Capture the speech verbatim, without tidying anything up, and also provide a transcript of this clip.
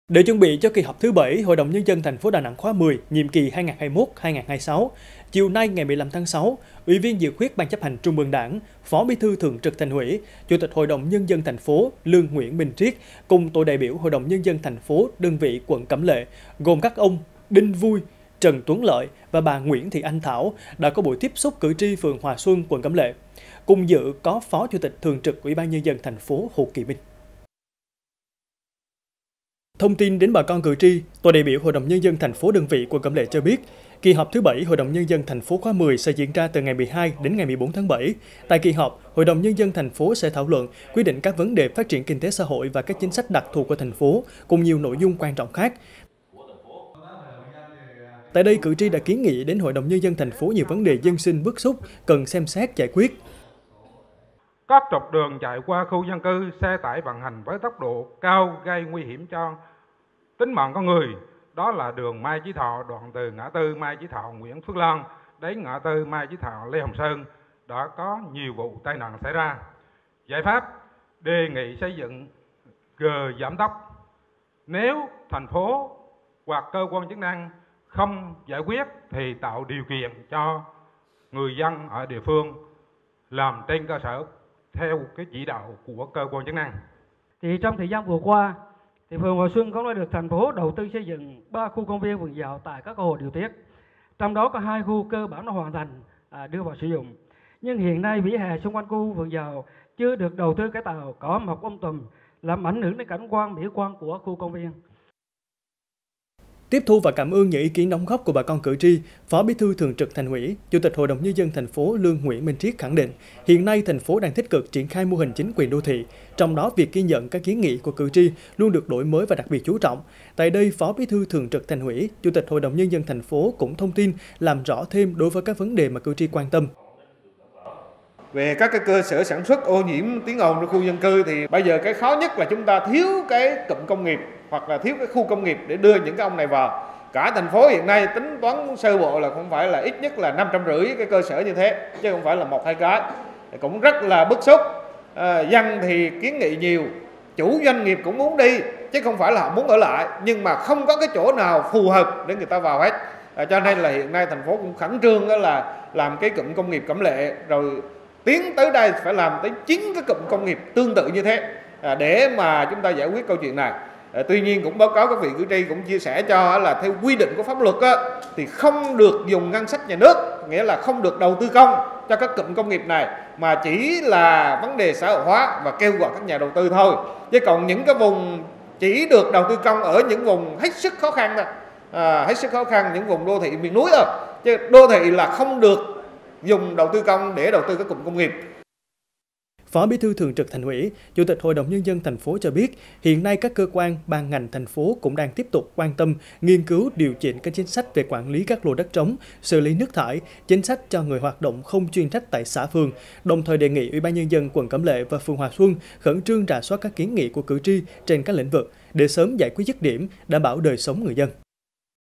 Để chuẩn bị cho kỳ họp thứ bảy Hội đồng Nhân dân thành phố Đà Nẵng khóa mười, nhiệm kỳ hai nghìn không trăm hai mươi mốt đến hai nghìn không trăm hai mươi sáu, chiều nay ngày mười lăm tháng sáu, Ủy viên dự khuyết Ban chấp hành Trung ương Đảng, Phó Bí thư Thường trực Thành ủy, Chủ tịch Hội đồng Nhân dân thành phố Lương Nguyễn Minh Triết cùng tổ đại biểu Hội đồng Nhân dân thành phố đơn vị quận Cẩm Lệ gồm các ông Đinh Vui, Trần Tuấn Lợi và bà Nguyễn Thị Anh Thảo đã có buổi tiếp xúc cử tri phường Hòa Xuân, quận Cẩm Lệ. Cùng dự có Phó Chủ tịch Thường trực Ủy ban Nhân dân thành phố Hồ Kỳ Minh. Thông tin đến bà con cử tri, tổ đại biểu Hội đồng Nhân dân thành phố đơn vị quận Cẩm Lệ cho biết, kỳ họp thứ bảy Hội đồng Nhân dân thành phố khóa mười sẽ diễn ra từ ngày mười hai đến ngày mười bốn tháng bảy. Tại kỳ họp, Hội đồng Nhân dân thành phố sẽ thảo luận, quyết định các vấn đề phát triển kinh tế xã hội và các chính sách đặc thù của thành phố, cùng nhiều nội dung quan trọng khác. Tại đây, cử tri đã kiến nghị đến Hội đồng Nhân dân thành phố nhiều vấn đề dân sinh bức xúc cần xem xét giải quyết. Các trục đường chạy qua khu dân cư, xe tải vận hành với tốc độ cao gây nguy hiểm cho tính mạng con người. Đó là đường Mai Chí Thọ, đoạn từ ngã tư Mai Chí Thọ Nguyễn Phước Long đến ngã tư Mai Chí Thọ Lê Hồng Sơn đã có nhiều vụ tai nạn xảy ra. Giải pháp đề nghị xây dựng gờ giảm tốc. Nếu thành phố hoặc cơ quan chức năng không giải quyết thì tạo điều kiện cho người dân ở địa phương làm trên cơ sở theo cái chỉ đạo của cơ quan chức năng. Thì trong thời gian vừa qua, thì phường Hòa Xuân cũng đã được thành phố đầu tư xây dựng ba khu công viên vườn dạo tại các hồ điều tiết. Trong đó có hai khu cơ bản đã hoàn thành à, đưa vào sử dụng. Nhưng hiện nay vỉa hè xung quanh khu vườn dạo chưa được đầu tư cải tạo, cỏ mọc um tùm, làm ảnh hưởng đến cảnh quan mỹ quan của khu công viên. Tiếp thu và cảm ơn những ý kiến đóng góp của bà con cử tri, Phó Bí thư Thường trực Thành ủy, Chủ tịch Hội đồng Nhân dân thành phố Lương Nguyễn Minh Triết khẳng định, hiện nay thành phố đang tích cực triển khai mô hình chính quyền đô thị, trong đó việc ghi nhận các kiến nghị của cử tri luôn được đổi mới và đặc biệt chú trọng. Tại đây, Phó Bí thư Thường trực Thành ủy, Chủ tịch Hội đồng Nhân dân thành phố cũng thông tin làm rõ thêm đối với các vấn đề mà cử tri quan tâm. Về các cái cơ sở sản xuất ô nhiễm tiếng ồn trong khu dân cư thì bây giờ cái khó nhất là chúng ta thiếu cái cụm công nghiệp hoặc là thiếu cái khu công nghiệp để đưa những cái ông này vào. Cả thành phố hiện nay tính toán sơ bộ là không phải là ít nhất là năm trăm rưỡi cái cơ sở như thế, chứ không phải là một hai cái. Cũng rất là bức xúc. À, dân thì kiến nghị nhiều, chủ doanh nghiệp cũng muốn đi, chứ không phải là họ muốn ở lại, nhưng mà không có cái chỗ nào phù hợp để người ta vào hết. À, cho nên là hiện nay thành phố cũng khẩn trương đó là làm cái cụm công nghiệp Cẩm Lệ, rồi tiến tới đây phải làm tới chín cái cụm công nghiệp tương tự như thế à, để mà chúng ta giải quyết câu chuyện này. À, tuy nhiên cũng báo cáo các vị cử tri cũng chia sẻ cho là theo quy định của pháp luật á, thì không được dùng ngân sách nhà nước, nghĩa là không được đầu tư công cho các cụm công nghiệp này, mà chỉ là vấn đề xã hội hóa và kêu gọi các nhà đầu tư thôi. Chứ còn những cái vùng chỉ được đầu tư công ở những vùng hết sức khó khăn thôi, à, hết sức khó khăn những vùng đô thị miền núi thôi, chứ đô thị là không được dùng đầu tư công để đầu tư các cụm công nghiệp. Phó Bí thư Thường trực Thành ủy, Chủ tịch Hội đồng Nhân dân thành phố cho biết, hiện nay các cơ quan, ban ngành thành phố cũng đang tiếp tục quan tâm, nghiên cứu điều chỉnh các chính sách về quản lý các lô đất trống, xử lý nước thải, chính sách cho người hoạt động không chuyên trách tại xã phường, đồng thời đề nghị Ủy ban Nhân dân quận Cẩm Lệ và phường Hòa Xuân khẩn trương rà soát các kiến nghị của cử tri trên các lĩnh vực để sớm giải quyết dứt điểm, đảm bảo đời sống người dân.